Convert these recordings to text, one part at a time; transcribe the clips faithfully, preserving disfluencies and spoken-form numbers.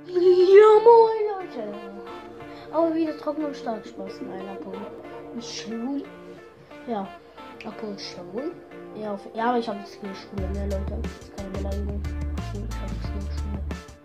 Ja, moin Leute. Aber wieder trocken und stark Spaß. Nein, Apollo. Ich schwul. Ja, Apollo schwul. Ja, auf, ja, aber ich habe das Skill Schule, ne, Leute. Das ist keine Beleidigung. Ich habe das Skill Schule.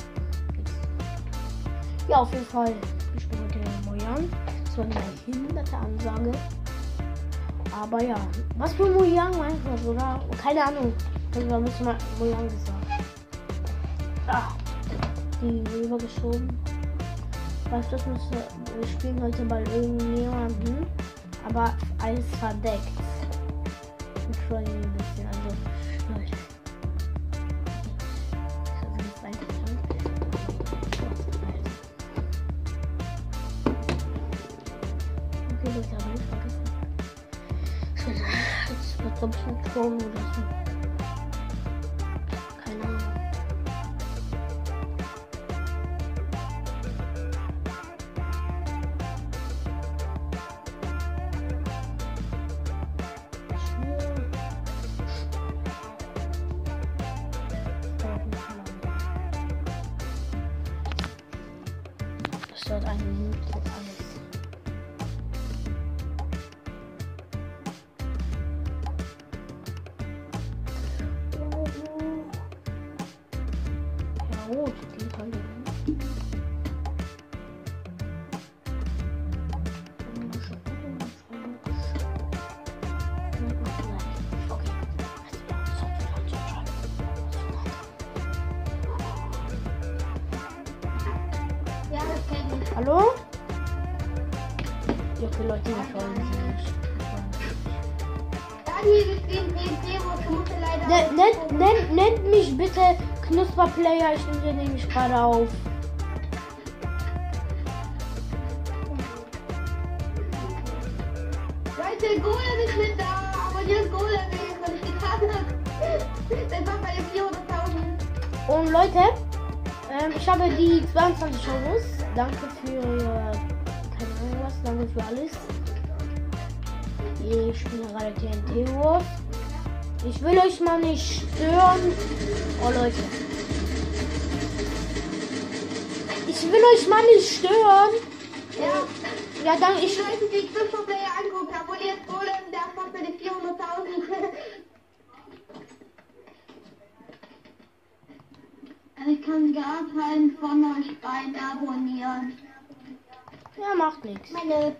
Ja, auf jeden Fall. Ich bin heute Mojang. Das war eine behinderte Ansage. Aber ja, was für Mojang manchmal sogar. Keine Ahnung. Das war ein mal Mojang gesagt. Ah, die rübergeschoben. Weißt du, das müsste, wir spielen heute bei irgendjemandem, aber alles verdeckt. Entschuldigung ein bisschen, also Leute. Okay, das habe ich vergessen. Jetzt wird glaube ich ein Turm oder so. Keine Ahnung. Das wird eine Minute alles. Rot, die Falle. Hallo? Ja, okay, Leute, ich wollen sie nicht. Daniel, wir spielen D und D, wo ich musste leider... Nennt, nennt, nennt mich bitte Knusperplayer, ich nehme hier nämlich gerade auf. Leute, Golem ist mit da, aber jetzt Golem ist, weil ich getan habe. Das war bei den vierhunderttausend. Und Leute, ähm, ich habe die zweiundzwanzig Euros. Danke für, äh, keine Ahnung was, danke für alles. Ich spiele gerade T N T Wars. Ich will euch mal nicht stören. Oh Leute. Ich will euch mal nicht stören. Ja. Ja, dann ich... Ich weiß nicht, wie ich Knusperplayer angucke, obwohl jetzt Golem, der macht bei den vierhunderttausend. Also ich kann gar keinen von euch beiden abonnieren. Ja, macht nichts. Meine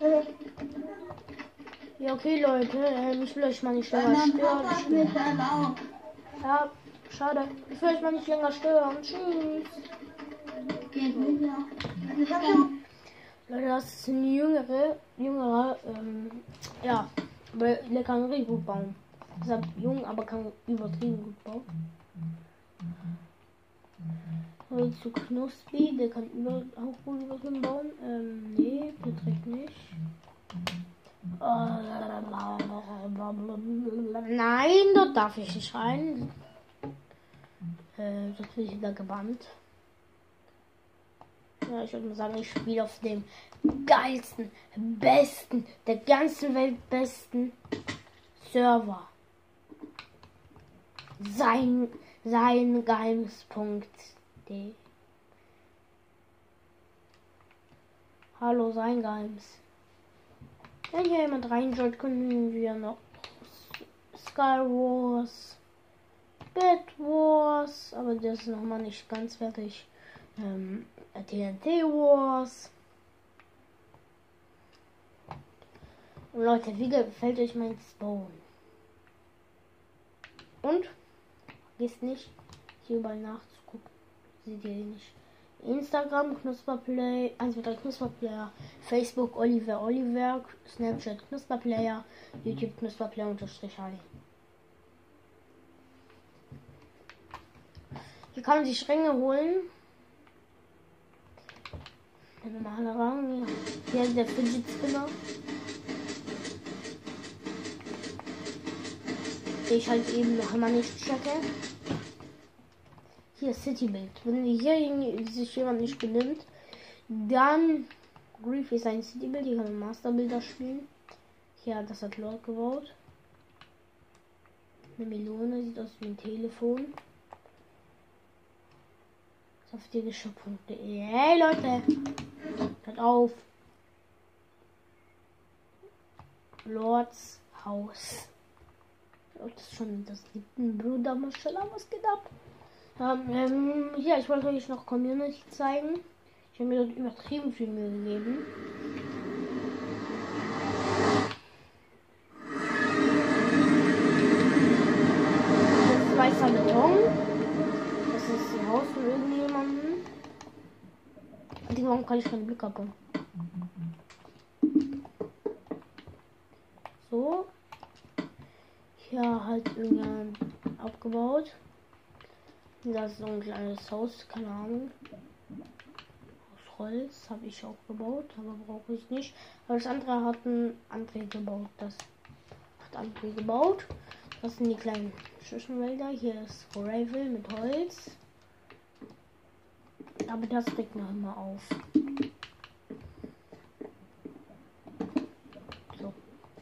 Ja, okay, Leute. Ähm, ich will euch mal nicht länger Mein stören. Papa hat nicht erlaubt. Ja, schade. Ich will euch mal nicht länger stören. Tschüss. Geht nicht, ja. Ich hab schon... Leute, das ist ein jüngere, jüngerer, ähm, ja, aber der kann richtig gut bauen. Deshalb jung, aber kann übertrieben gut bauen. Heute zu Knuspi, der kann über, auch gut übertrieben bauen. Ähm, nee, beträgt nicht. Nein, dort darf ich nicht rein. Äh, das will ich wieder gebannt. Ja, ich würde mal sagen, ich spiele auf dem geilsten, besten, der ganzen Welt besten Server. Sein, sein Geims.de. Hallo, sein Geims. Wenn hier jemand reinschaut, können wir noch Sky Wars, Bed Wars, aber das ist noch mal nicht ganz fertig. Ähm, T N T Wars. Und Leute, wie gefällt euch mein Spawn? Und vergisst nicht, hier überall nachzugucken. Seht ihr nicht. Instagram Knusperplay, eins zwei drei Knusperplayer, Facebook Oliver Oliver, Snapchat Knusperplayer, YouTube Knusperplayer unterstrich Hi. Hier kann man sich Ränge holen. Der normale Rang. Hier ist der Fidget Spinner. Ich halt eben noch einmal nicht checke. Hier City Build. Wenn hier sich jemand nicht benimmt, dann Grief ist ein City Build. Hier kann man Masterbilder spielen. Hier, das hat Lord gebaut. Eine Melone, sieht aus wie ein Telefon. Saftigische Punkte. Hey Leute, hört auf. Lords Haus. Das ist schon das siebte Bruder Maschallah, was geht ab? Ähm, ähm, ja, ich wollte euch noch Community zeigen. Ich habe mir dort übertrieben viel Mühe gegeben. Das ist weißer Beton. Das ist ein Haus von irgendjemandem. Und warum kann ich keine Blick abbauen? So. Hier halt irgendjemand abgebaut. Das ist so ein kleines Haus, keine Ahnung. Aus Holz habe ich auch gebaut, aber brauche ich nicht. Aber das andere hat ein André gebaut. Das hat André gebaut. Das sind die kleinen Zwischenwälder. Hier ist Gravel mit Holz. Aber das regt noch immer auf. So.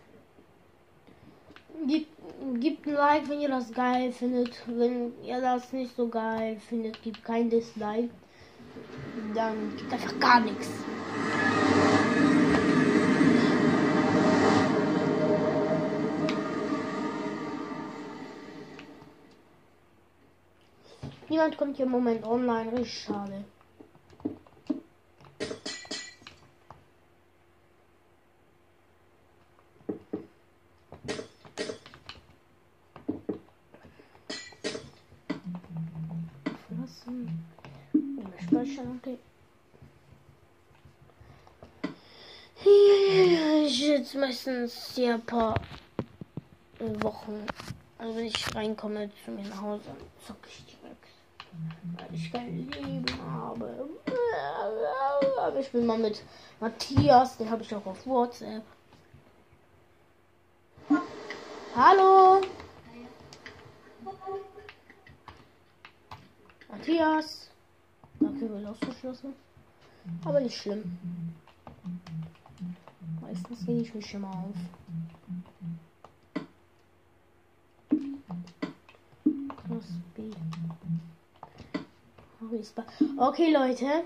Gibt, gibt ein Like, wenn ihr das geil findet. Wenn ihr das nicht so geil findet, gibt kein Dislike. Dann gibt einfach gar nichts. Niemand kommt hier im Moment online, richtig schade. Okay. Ich jetzt meistens hier ein paar Wochen, also wenn ich reinkomme zu mir nach Hause, zocke ich direkt, weil ich kein Leben habe. Aber ich bin mal mit Matthias, den habe ich auch auf WhatsApp. Hallo Matthias. Dafür wird ausgeschlossen. Aber nicht schlimm. Meistens gehe ich mich schon mal auf. Okay, Leute.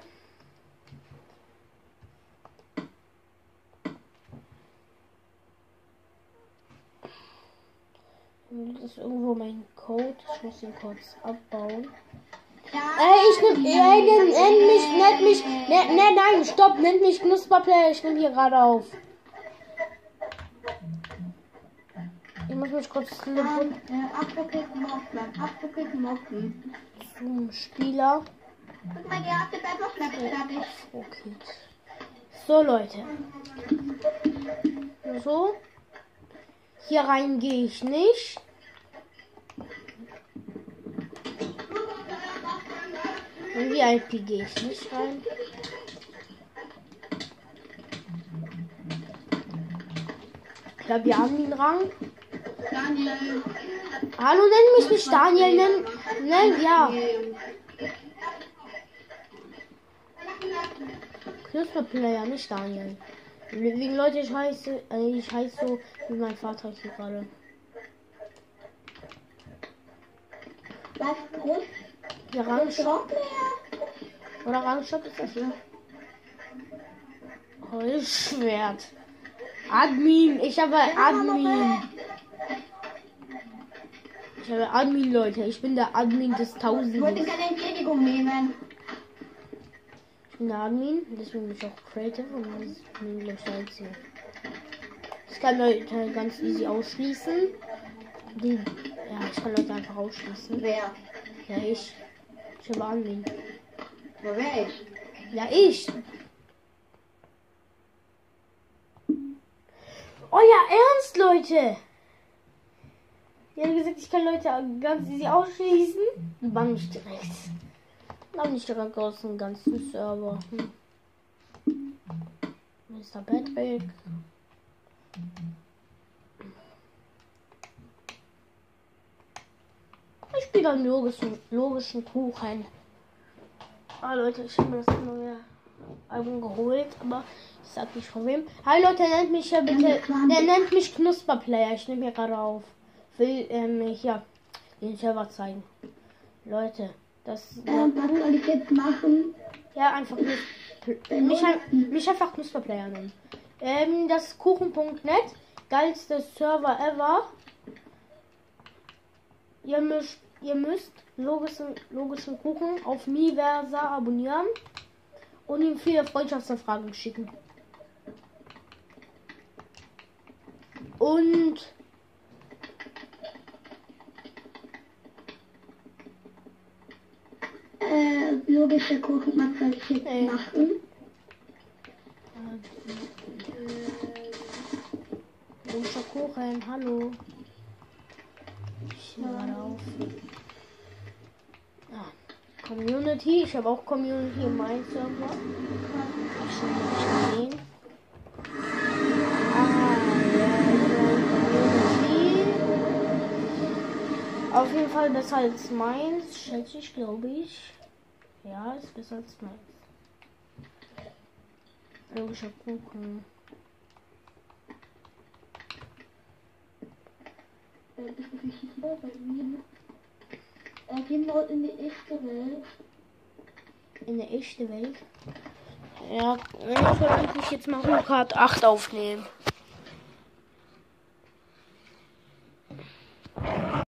Das ist irgendwo mein Code. Ich muss ihn kurz abbauen. Ey, ich nehm, ey, nenn, nenn mich, nenn mich, nenn, nenn, nein, stopp, nenn mich Knusperplayer, ich nehme hier gerade auf. Ich muss mich kurz slippen. Zum Spieler. Okay. So, Leute. So. Hier rein gehe ich nicht. In V I P gehe ich nicht rein. Ich glaube, wir haben den Rang. Daniel. Hallo, nenn mich nicht Daniel, nenn, nenn, ja. Knusperplayer, nicht Daniel. Wegen Leute, ich heiße, äh, ich heiße so wie mein Vater hier gerade. Was? Groß? Der Rangshop? Oder Rangshop ist das hier? Holzschwert. Admin, ich habe Admin. Ich habe Admin, Leute. Ich bin der Admin des Tausends. Ich wollte keine Entschädigung nehmen. Ich bin der Admin, deswegen bin ich auch Creative und das bin ich der Einzige. Ich kann Leute ganz easy ausschließen. Die, ja, ich kann Leute einfach ausschließen. Wer? Ja, ich. Ich habe Admin. Wer wer ich? Ja, ich. Oh ja, ernst, Leute. Ich habe gesagt, ich kann Leute ganz easy ausschließen. Die bann mich direkt. Aber nicht direkt aus dem ganzen Server. Hm. Mister Patrick. Ich spiele einen logischen, logischen Kuchen. Ah Leute, ich habe mir das neue Album geholt, aber ich sag nicht von wem. Hi Leute, nennt mich ja bitte. Der nennt mich Knusperplayer. Ich nehme hier gerade auf. Will ähm, hier den Server zeigen. Leute, Das, Ähm, was soll ich jetzt machen? ja, einfach nicht. Mich, mich einfach Mister Player nennen. Ähm, das ist Kuchen Punkt net. Geilste Server ever. Ihr müsst, ihr müsst logischen, logischen Kuchen auf Miiversa abonnieren und ihm viele Freundschaftsanfragen schicken. Und Äh, logischer Kuchen, was soll ich jetzt Ey. machen? logischer Kuchen, hallo. Ich höre gerade auf. Ah, Community, ich habe auch Community in meinem Server. Hab ich schon nicht gesehen. Ah, ja, Community. Auf jeden Fall besser als meins, schätze ich, glaube ich. Ja, ist besser als meins. Logischer Kuchen. Äh, das ist nicht hier bei mir. Äh, gehen wir in die echte Welt. In der echten Welt. Ja, ich will eigentlich jetzt mal Ruhrkart acht aufnehmen.